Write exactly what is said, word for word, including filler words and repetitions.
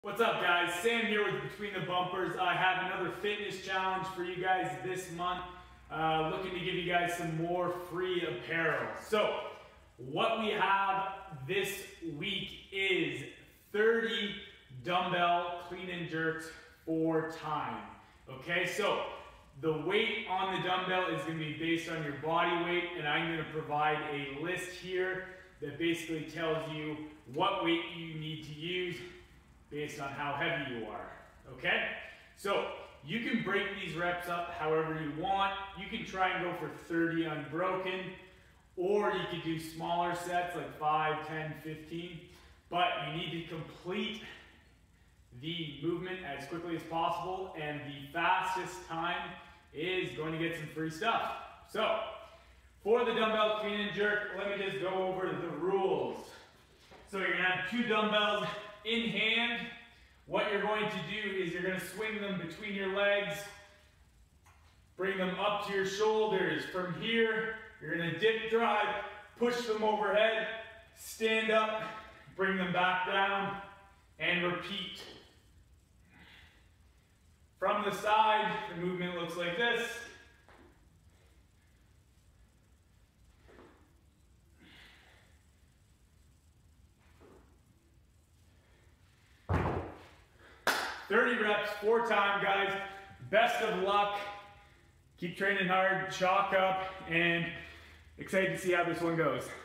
What's up, guys? Sam here with Between the Bumpers. I have another fitness challenge for you guys this month. Uh, looking to give you guys some more free apparel. So, what we have this week is thirty dumbbell clean and jerks for time. Okay, so the weight on the dumbbell is going to be based on your body weight, and I'm going to provide a list here that basically tells you what weight you need to use based on how heavy you are, okay? So you can break these reps up however you want. You can try and go for thirty unbroken, or you could do smaller sets like five, ten, fifteen, but you need to complete the movement as quickly as possible, and the fastest time is going to get some free stuff. So for the dumbbell clean and jerk, let me just go over the rules. So you're gonna have two dumbbells in hand. What you're going to do is you're going to swing them between your legs, bring them up to your shoulders. From here, you're going to dip drive, push them overhead, stand up, bring them back down, and repeat. From the side, the movement looks like this. thirty reps, four time, guys. Best of luck. Keep training hard, chalk up, and excited to see how this one goes.